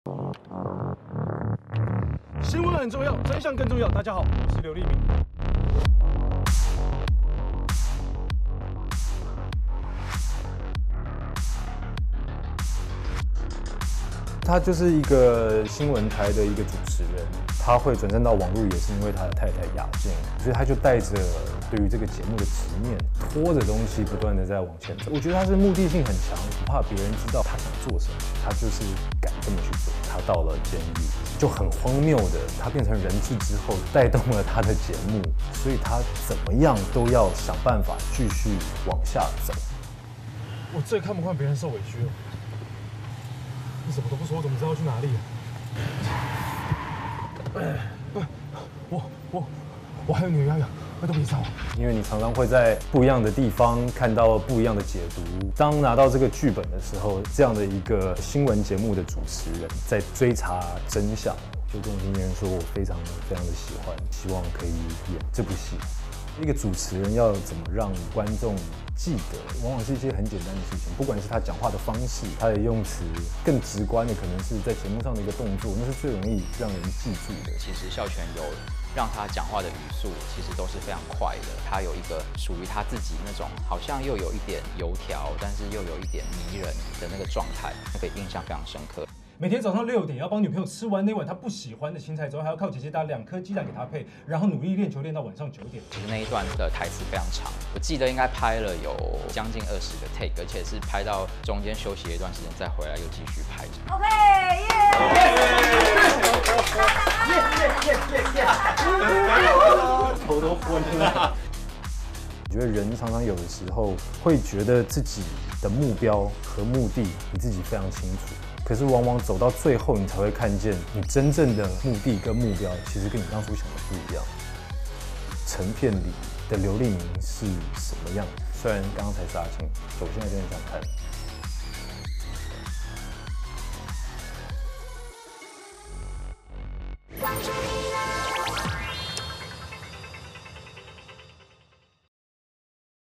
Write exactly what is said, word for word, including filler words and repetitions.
新闻很重要，真相更重要。大家好，我是刘立明。 他就是一个新闻台的一个主持人，他会转战到网络，也是因为他的太太雅静，所以他就带着对于这个节目的执念，拖着东西不断的在往前走。我觉得他是目的性很强，不怕别人知道他想做什么，他就是敢这么去做。他到了监狱，就很荒谬的，他变成人质之后，带动了他的节目，所以他怎么样都要想办法继续往下走。 我最看不惯别人受委屈了。你什么都不说，我怎么知道去哪里？我我我还有女儿要养，那都别找。 因为你常常会在不一样的地方看到不一样的解读。当拿到这个剧本的时候，这样的一个新闻节目的主持人在追查真相，就跟经纪人说，我非常非常的喜欢，希望可以演这部戏。一个主持人要怎么让观众记得，往往是一些很简单的事情，不管是他讲话的方式，他的用词，更直观的可能是在节目上的一个动作，那是最容易让人记住的。 其实孝全有让他讲话的语速其实都是非常快的，他有一个属于他自己那种好像又有一点油条，但是又有一点迷人的那个状态，那个印象非常深刻。 每天早上六点要帮女朋友吃完那碗她不喜欢的青菜之后，还要靠姐姐打两颗鸡蛋给她配，然后努力练球练到晚上九点。 其实那一段的台词非常长，我记得应该拍了有将近二十个 take， 而且是拍到中间休息了一段时间再回来又继续拍。 OK， 耶！耶耶耶耶！ 头都昏了。我觉得人常常有的时候会觉得自己的目标和目的你自己非常清楚。可是往往走到最后，你才会看见你真正的目的跟目标，其实跟你当初想的不一样。成片里的刘立明是什么样？虽然刚刚才杀青，我现在真的想看。 关注你。